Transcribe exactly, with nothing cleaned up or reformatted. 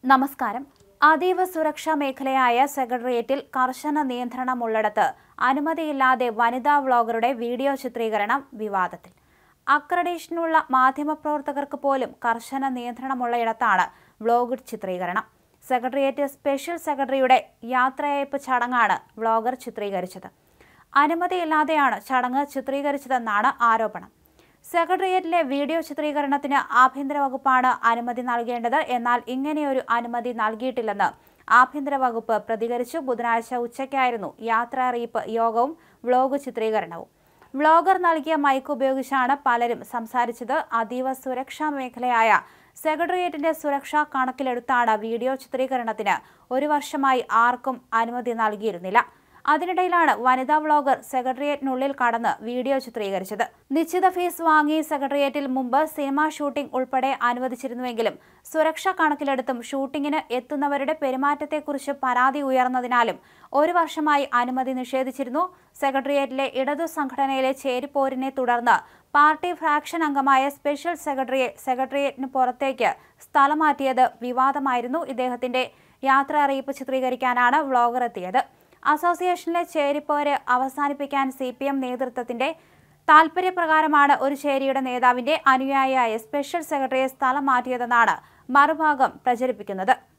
നമസ്കാരം. അതീവ സുരക്ഷാ മേഖലയായ സെക്രട്ടേറിയറ്റിൽ കർശന നിയന്ത്രണമുള്ളിടത്ത് അനുമതിയില്ലാതെ വനിതാ വ്ളോഗറുടെ വീഡിയോ ചിത്രീകരണം വിവാദത്തിൽ. അക്രഡിറ്റേഷനുള്ള മാധ്യമപ്രവർത്തകർക്ക് പോലും കർശന നിയന്ത്രണമുള്ളയിടത്താണ് വ്ളോഗ് ചിത്രീകരണം. സെക്രട്ടേറിയറ്റ് സ്പെഷ്യൽ സെക്രട്ടറിയുടെ യാത്രയയപ്പ് ചടങ്ങാണ് വ്ളോഗർ ചിത്രീകരിച്ചത്. അനുമതിയില്ലാതെയാണ് ചടങ്ങ് ചിത്രീകരിച്ചതെന്നാണ് ആരോപണം. സെക്രട്ടേറിയറ്റിലെ വീഡിയോ ചിത്രീകരണത്തിന് ആഭ്യന്തര വകുപ്പാണ് അനുമതി നൽകേണ്ടത്. എന്നാൽ ഇങ്ങനെയൊരു അനുമതി നൽകിയിട്ടില്ലെന്ന് ആഭ്യന്തര വകുപ്പ് പ്രതികരിച്ചു. ബുധനാഴ്ച ഉച്ചയ്ക്കായിരുന്നു യാത്രയറിയിപ്പ് യോഗവും വ്ളോഗ് ചിത്രീകരണവും. വ്ളോഗർ നൽകിയ മൈക്ക് ഉപയോഗിച്ചാണ് പലരും സംസാരിച്ചത്. അതീവ സുരക്ഷാ മേഖലയായ സെക്രട്ടേറിയറ്റിന്റെ സുരക്ഷ കണക്കിലെടുത്താണ് വീഡിയോ ചിത്രീകരണത്തിന് ഒരു വർഷമായി ആർക്കും അനുമതി നൽകിയിരുന്നില്ല. അതിനിടയിലാണ് വനിതാ വ്ളോഗർ സെക്രട്ടേറിയറ്റിനുള്ളിൽ കടന്ന് വീഡിയോ ചിത്രീകരിച്ചത്. നിശ്ചിത ഫീസ് വാങ്ങി സെക്രട്ടേറിയറ്റിൽ മുമ്പ് സിനിമാ ഷൂട്ടിംഗ് ഉൾപ്പെടെ അനുവദിച്ചിരുന്നുവെങ്കിലും സുരക്ഷ കണക്കിലെടുത്തും ഷൂട്ടിങ്ങിന് എത്തുന്നവരുടെ പെരുമാറ്റത്തെക്കുറിച്ച് പരാതി ഉയർന്നതിനാലും ഒരു വർഷമായി അനുമതി നിഷേധിച്ചിരുന്നു. സെക്രട്ടേറിയറ്റിലെ ഇടതു സംഘടനയിലെ ചേരിപ്പോരിനെ തുടർന്ന് പാർട്ടി ഫ്രാക്ഷൻ അംഗമായ സ്പെഷ്യൽ സെക്രട്ടറിയെ സെക്രട്ടേറിയറ്റിന് പുറത്തേക്ക് സ്ഥലം മാറ്റിയത് വിവാദമായിരുന്നു. ഇദ്ദേഹത്തിന്റെ യാത്ര അറിയിപ്പ് ചിത്രീകരിക്കാനാണ് വ്ളോഗർ എത്തിയത്. അസോസിയേഷനിലെ ചേരിപ്പോര് അവസാനിപ്പിക്കാൻ സി പി എം നേതൃത്വത്തിന്റെ താൽപര്യപ്രകാരമാണ് ഒരു ചേരിയുടെ നേതാവിന്റെ അനുയായിയായ സ്പെഷ്യൽ സെക്രട്ടറിയെ സ്ഥലം മാറ്റിയതെന്നാണ് മറുഭാഗം പ്രചരിപ്പിക്കുന്നത്.